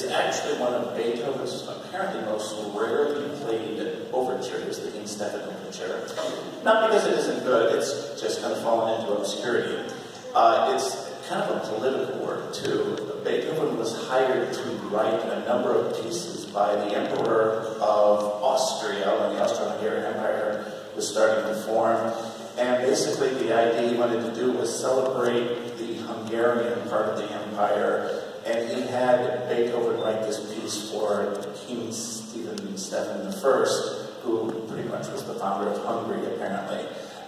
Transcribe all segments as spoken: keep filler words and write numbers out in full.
actually one of Beethoven's apparently most rarely played overtures, the King Stephen Overture. Not because it isn't good, it's just kind of fallen into obscurity. Uh, it's kind of a political work, too. Beethoven was hired to write a number of pieces by the Emperor of Austria when the Austro-Hungarian Empire was starting to form. And basically the idea he wanted to do was celebrate the Hungarian part of the empire. And he had Beethoven write this piece for King Stephen, Stephen the First, who pretty much was the founder of Hungary, apparently.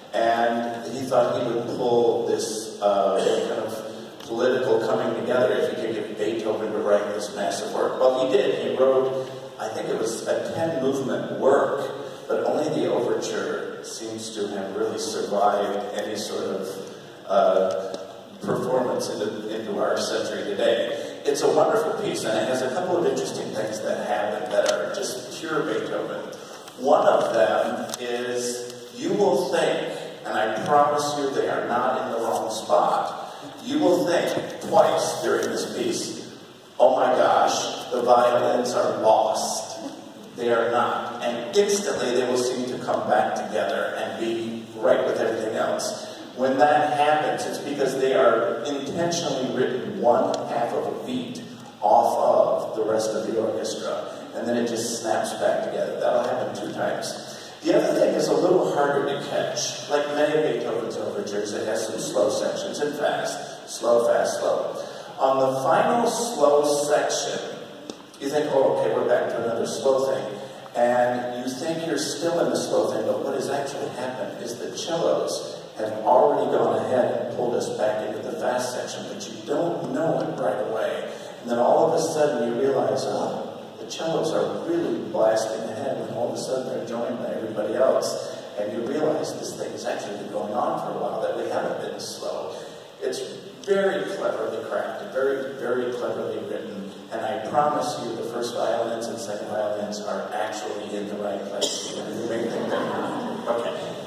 And he thought he would pull this uh, kind of political coming together if he could get Beethoven to write this massive work. Well, he did. He wrote, I think it was a ten-movement work, but only the overture seems to have really survived any sort of uh, performance into, into our century today. It's a wonderful piece, and it has a couple of interesting things that happen that are just pure Beethoven. One of them is, you will think, and I promise you they are not in the wrong spot, you will think twice during this piece, oh my gosh, the violins are lost. They are not. And instantly they will seem to come back together and be right with everything else. When that happens, it's because they are intentionally written one half of a beat off of the rest of the orchestra. And then it just snaps back together. That'll happen two times. The other thing is a little harder to catch. Like many of Beethoven's overtures, it has some slow sections and fast. Slow, fast, slow. On the final slow section, you think, oh, okay, we're back to another slow thing. And you think you're still in the slow thing, but what has actually happened is the cellos have already gone ahead and pulled us back into the fast section, but you don't know it right away. And then all of a sudden you realize, oh, the cellos are really blasting ahead, and all of a sudden they're joined by everybody else. And you realize this thing has actually been going on for a while, that we haven't been slow. It's very cleverly crafted, very, very cleverly written, and I promise you the first violins and second violins are actually in the right place. You may think they're not. Okay.